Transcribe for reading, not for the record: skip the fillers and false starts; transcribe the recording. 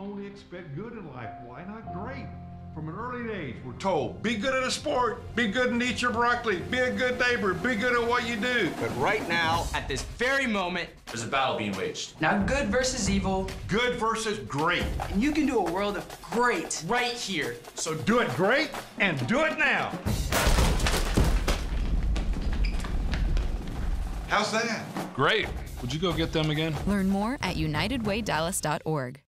only expect good in life. Why not great? From an early age, we're told, be good at a sport, be good and eat your broccoli, be a good neighbor, be good at what you do. But right now, at this very moment, there's a battle being waged. Now good versus evil. Good versus great. And you can do a world of great right here. So do it great and do it now. How's that? Great. Would you go get them again? Learn more at unitedwaydallas.org.